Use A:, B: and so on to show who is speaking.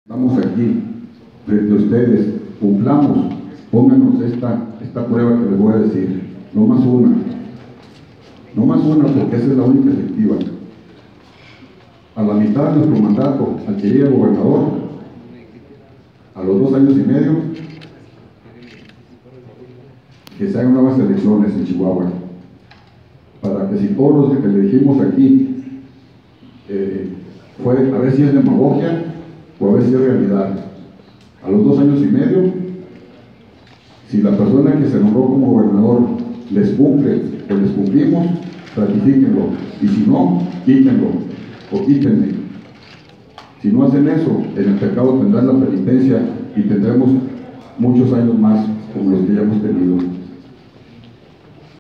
A: Estamos aquí, frente a ustedes, cumplamos, pónganos esta prueba que les voy a decir, no más una, porque esa es la única efectiva. A la mitad de nuestro mandato, al que llegue el gobernador, a los 2 años y medio, que se hagan nuevas elecciones en Chihuahua, para que si todos los que le dijimos aquí, fue a ver si es demagogia o a ver si es realidad. A los 2 años y medio, si la persona que se nombró como gobernador les cumple o les cumplimos, ratifíquenlo, y si no, quítenlo o quítenme. Si no hacen eso, en el pecado tendrán la penitencia y tendremos muchos años más como los que ya hemos tenido.